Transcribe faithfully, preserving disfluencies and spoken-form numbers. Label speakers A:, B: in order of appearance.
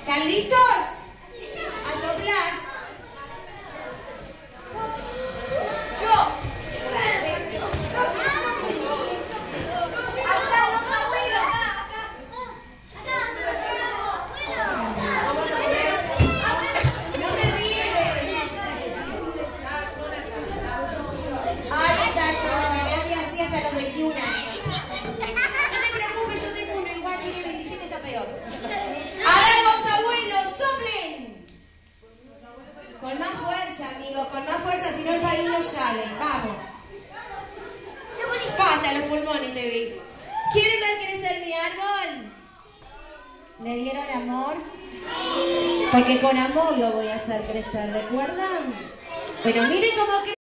A: ¿Están listos? A soplar. Yo. Acá, los abuelos. Acá, acá. No me ríen. Ahí está yo, me quedé así hasta los veintiún años. No te preocupes, yo tengo uno igual, tiene veintisiete, está peor. A ver, los abuelos, soplen. Con más fuerza, amigos, con más fuerza, si no el país no sale. Vamos. Pata los pulmones te vi. ¿Quieren ver crecer mi árbol? ¿Le dieron amor? Porque con amor lo voy a hacer crecer, ¿recuerdan? Bueno, miren cómo crece.